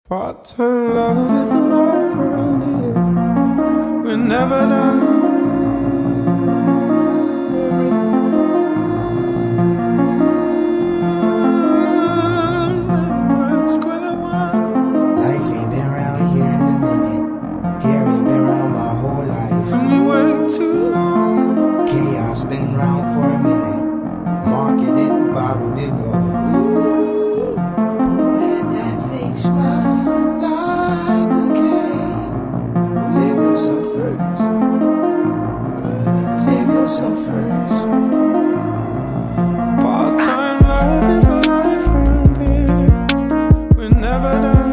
Part-time love is the life around here. We're never done. Life ain't been round here in a minute. Here ain't been round my whole life. And we work too long. Chaos been round for a minute. Marketed, bottled it up. But when that fake smile like a game, save yourself first. Save yourself first. Part-time love is the life around here. We're never done.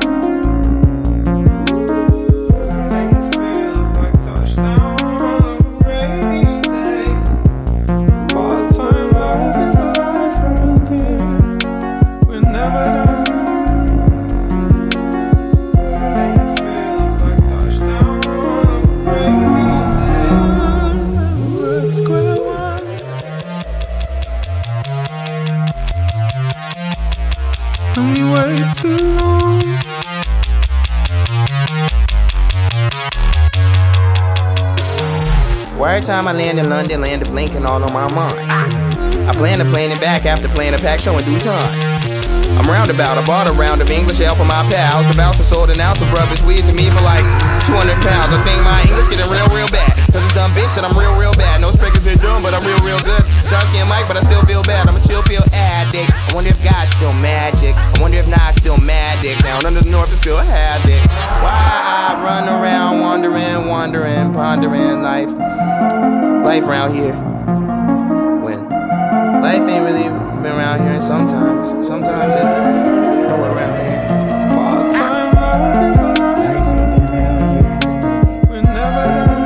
Everything feels like touchdown on a rainy day. Part-time love is the life around here. We're never done. Everything feels like touchdown on a rainy day. We're at square one. And we wait too long. Every time I land in London, land of Lincoln all on my mind. I plan to plane it back after playing a pack show in due time. I'm roundabout, I bought a round of English ale for my pals. The bouncer sold an ounce of rubbish weed to me for like 200 pounds. I think my English getting real bad. Cause it's dumb bitch that I'm real bad. No sprinkles in drum, but I'm real good. Starsky and Mike, but I still feel bad. I'm a chill pill addict. I wonder if God's still magic. I wonder if not still magic. Down under the north is still havoc. Why I run around wondering, pondering life around here. When life ain't really been around here, and sometimes it's nowhere around here. Part-time love is the life. Life ain't been round here in a minute. We're never done.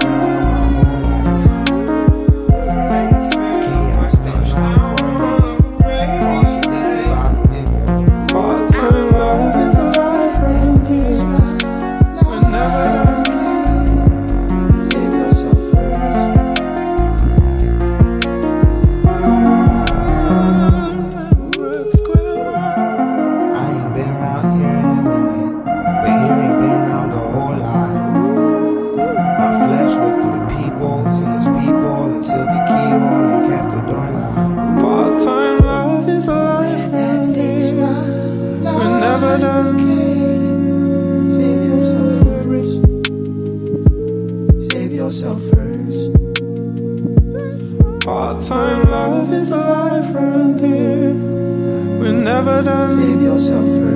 Chaos been round for a minute. Marketed, bottled it up. Part-time love is the life around here. We're never done. Save yourself first. We're at square one. I ain't been round here in a minute, but here ain't been round a whole lot. My flesh looked through the peephole, seen his people, and sealed the keyhole and kept the door locked. Part-time love is the life around here. We're never done. Save yourself first. Save yourself first. Part-time love is the life around here. We're never done. Save yourself first.